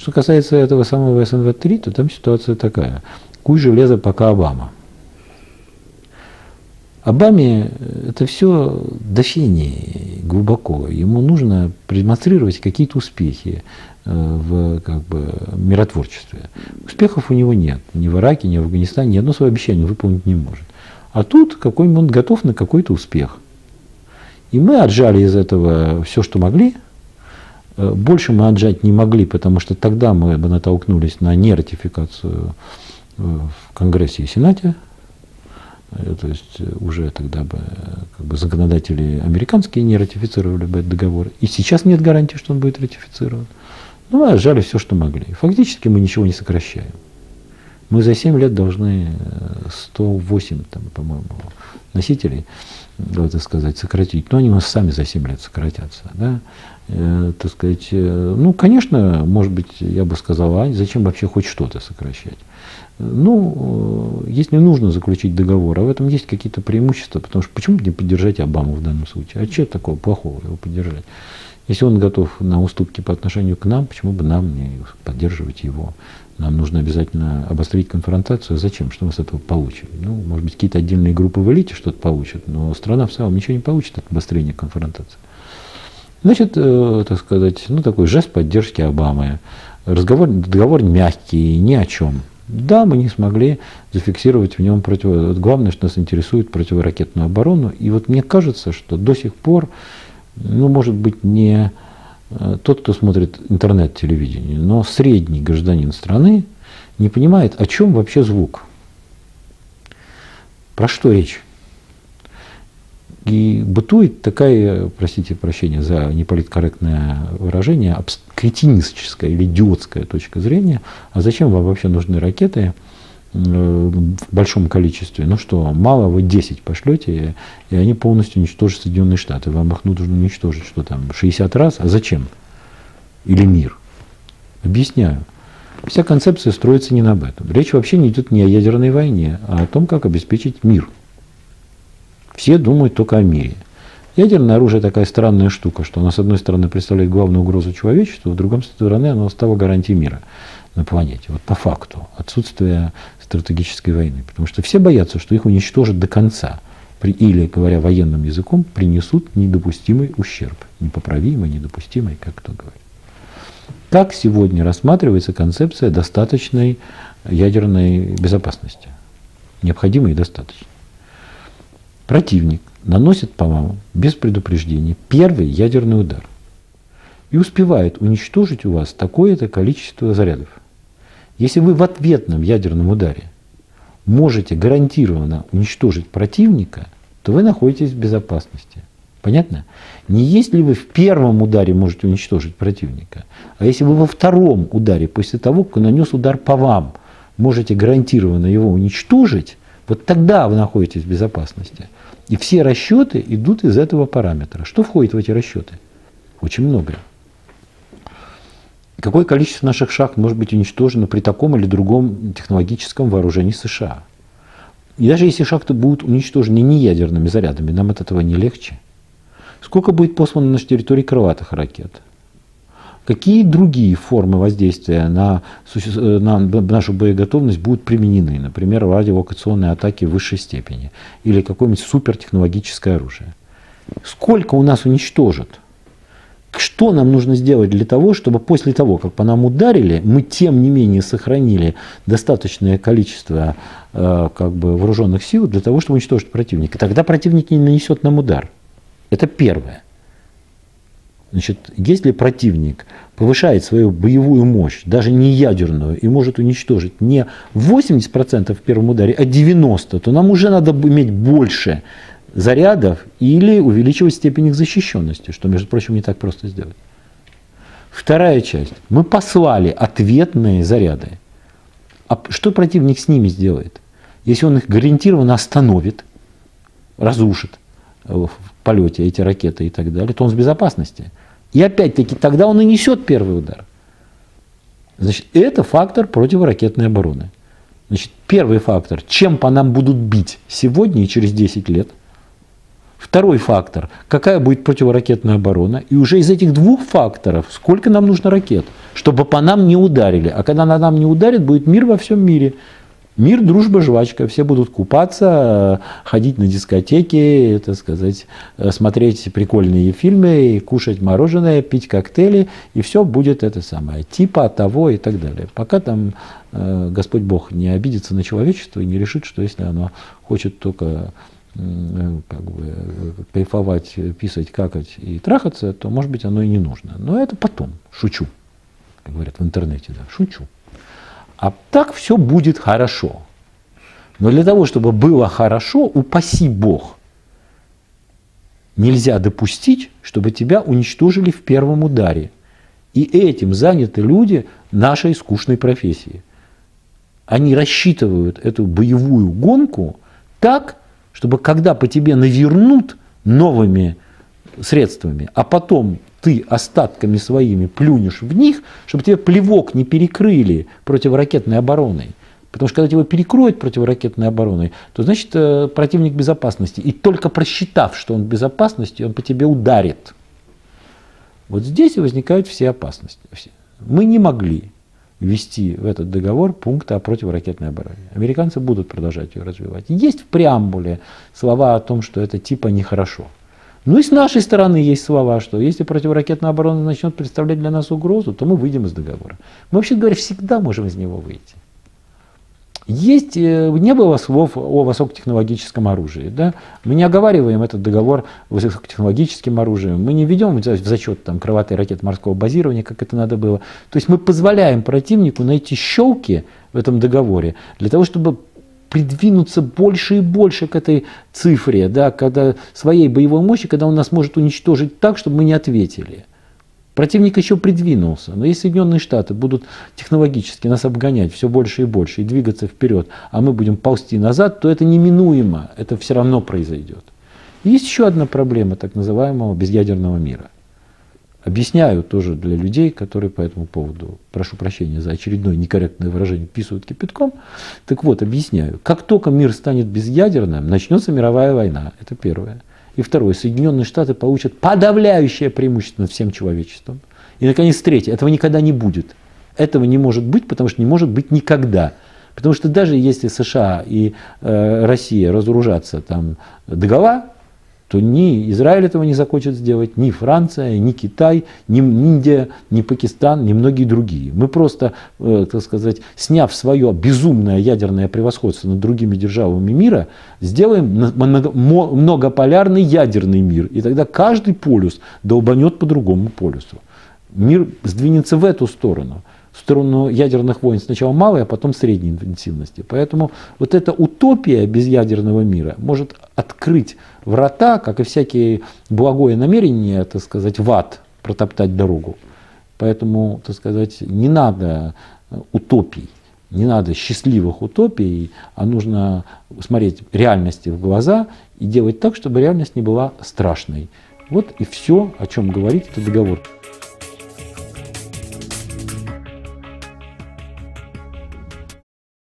Что касается этого самого СНВ-3, то там ситуация такая. Куй железо, пока Обама. Обаме это все до фени глубоко. Ему нужно продемонстрировать какие-то успехи в миротворчестве. Успехов у него нет. Ни в Ираке, ни в Афганистане. Ни одно свое обещание выполнить не может. А тут он готов на какой-то успех. И мы отжали из этого все, что могли. Больше мы отжать не могли, потому что тогда мы бы натолкнулись на нератификацию в Конгрессе и Сенате. То есть уже тогда бы законодатели американские не ратифицировали бы этот договор. И сейчас нет гарантии, что он будет ратифицирован. Но мы отжали все, что могли. Фактически мы ничего не сокращаем. Мы за 7 лет должны 108, по-моему, носителей, так сказать, сократить. Но они у нас сами за 7 лет сократятся. Да? Так сказать, ну, конечно, может быть, я бы сказал, а зачем вообще хоть что-то сокращать? Ну, если нужно заключить договор, а в этом есть какие-то преимущества, потому что почему бы не поддержать Обаму в данном случае? А что такого плохого его поддержать? Если он готов на уступки по отношению к нам, почему бы нам не поддерживать его? Нам нужно обязательно обострить конфронтацию. Зачем? Что мы с этого получим? Ну, может быть, какие-то отдельные группы в элите что-то получат, но страна в целом ничего не получит от обострения конфронтации. Значит, так сказать, ну, такой жест поддержки Обамы. Договор мягкий, ни о чем. Да, мы не смогли зафиксировать в нем Главное, что нас интересует противоракетную оборону. И вот мне кажется, что до сих пор, ну, может быть, не тот, кто смотрит интернет-телевидение, но средний гражданин страны не понимает, о чем вообще звук. Про что речь? И бытует такая, простите прощения за неполиткорректное выражение, кретиническая или идиотская точка зрения. А зачем вам вообще нужны ракеты в большом количестве? Ну что, мало вы 10 пошлете, и они полностью уничтожат Соединенные Штаты. Вам их нужно уничтожить, что там, 60 раз? А зачем? Или мир? Объясняю. Вся концепция строится не об этом. Речь вообще не идет не о ядерной войне, а о том, как обеспечить мир. Все думают только о мире. Ядерное оружие такая странная штука, что оно, с одной стороны, представляет главную угрозу человечеству, с другой стороны, оно стало гарантией мира на планете. Вот по факту отсутствия стратегической войны. Потому что все боятся, что их уничтожат до конца. Или, говоря военным языком, принесут недопустимый ущерб. Непоправимый, недопустимый, как кто говорит. Как сегодня рассматривается концепция достаточной ядерной безопасности? Необходимой и достаточной. Противник наносит по вам без предупреждения первый ядерный удар и успевает уничтожить у вас такое-то количество зарядов. Если вы в ответном ядерном ударе можете гарантированно уничтожить противника, то вы находитесь в безопасности. Понятно? Не если вы в первом ударе можете уничтожить противника, а если вы во втором ударе, после того, как он нанес удар по вам, можете гарантированно его уничтожить, вот тогда вы находитесь в безопасности. И все расчеты идут из этого параметра. Что входит в эти расчеты? Очень многое. Какое количество наших шахт может быть уничтожено при таком или другом технологическом вооружении США? И даже если шахты будут уничтожены не ядерными зарядами, нам от этого не легче. Сколько будет послано на нашей территории крылатых ракет? Какие другие формы воздействия на нашу боеготовность будут применены? Например, радиолокационные атаки в высшей степени. Или какое-нибудь супертехнологическое оружие. Сколько у нас уничтожат? Что нам нужно сделать для того, чтобы после того, как по нам ударили, мы тем не менее сохранили достаточное количество вооруженных сил для того, чтобы уничтожить противника? Тогда противник не нанесет нам удар. Это первое. Значит, если противник повышает свою боевую мощь, даже не ядерную, и может уничтожить не 80% в первом ударе, а 90%, то нам уже надо иметь больше зарядов или увеличивать степень их защищенности, что, между прочим, не так просто сделать. Вторая часть. Мы послали ответные заряды. А что противник с ними сделает? Если он их гарантированно остановит, разрушит в полете эти ракеты и так далее, то он в безопасности. И опять-таки тогда он и несет первый удар. Значит, это фактор противоракетной обороны. Значит, первый фактор, чем по нам будут бить сегодня и через 10 лет. Второй фактор, какая будет противоракетная оборона. И уже из этих двух факторов, сколько нам нужно ракет, чтобы по нам не ударили. А когда на нам не ударит, будет мир во всем мире. Мир, дружба, жвачка. Все будут купаться, ходить на дискотеки, так сказать, смотреть прикольные фильмы, кушать мороженое, пить коктейли. И все будет это самое, типа того и так далее. Пока там Господь Бог не обидится на человечество и не решит, что если оно хочет только как бы кайфовать, писать, какать и трахаться, то, может быть, оно и не нужно. Но это потом. Шучу. Как говорят в интернете, да, шучу. А так все будет хорошо. Но для того, чтобы было хорошо, упаси Бог, нельзя допустить, чтобы тебя уничтожили в первом ударе. И этим заняты люди нашей скучной профессии. Они рассчитывают эту боевую гонку так, чтобы когда по тебе навернут новыми средствами, а потом ты остатками своими плюнешь в них, чтобы тебе плевок не перекрыли противоракетной обороной. Потому что когда тебя перекроют противоракетной обороной, то значит противник в безопасности. И только просчитав, что он в безопасности, он по тебе ударит. Вот здесь и возникают все опасности. Мы не могли ввести в этот договор пункты о противоракетной обороне. Американцы будут продолжать ее развивать. Есть в преамбуле слова о том, что это типа нехорошо. Ну и с нашей стороны есть слова, что если противоракетная оборона начнет представлять для нас угрозу, то мы выйдем из договора. Мы, вообще говоря, всегда можем из него выйти. Не было слов о высокотехнологическом оружии. Да? Мы не оговариваем этот договор высокотехнологическим оружием. Мы не ведем в зачет там, крылатые ракеты морского базирования, как это надо было. То есть мы позволяем противнику найти щелки в этом договоре для того, чтобы придвинуться больше и больше к этой цифре, да, когда своей боевой мощи, когда он нас может уничтожить так, чтобы мы не ответили. Противник еще придвинулся, но если Соединенные Штаты будут технологически нас обгонять все больше и больше и двигаться вперед, а мы будем ползти назад, то это неминуемо, это все равно произойдет. И есть еще одна проблема так называемого безъядерного мира. Объясняю тоже для людей, которые по этому поводу, прошу прощения за очередное некорректное выражение, писают кипятком. Так вот, объясняю. Как только мир станет безъядерным, начнется мировая война. Это первое. И второе. Соединенные Штаты получат подавляющее преимущество над всем человечеством. И, наконец, третье. Этого никогда не будет. Этого не может быть, потому что не может быть никогда. Потому что даже если США и Россия разоружатся там догола, то ни Израиль этого не захочет сделать, ни Франция, ни Китай, ни Индия, ни Пакистан, ни многие другие. Мы просто, так сказать, сняв свое безумное ядерное превосходство над другими державами мира, сделаем многополярный ядерный мир. И тогда каждый полюс долбанет по другому полюсу. Мир сдвинется в эту сторону. В сторону ядерных войн сначала малой, а потом средней интенсивности. Поэтому вот эта утопия безъядерного мира может открыть врата, как и всякие благое намерения, так сказать, в ад протоптать дорогу. Поэтому, так сказать, не надо утопий, не надо счастливых утопий, а нужно смотреть реальности в глаза и делать так, чтобы реальность не была страшной. Вот и все, о чем говорит этот договор.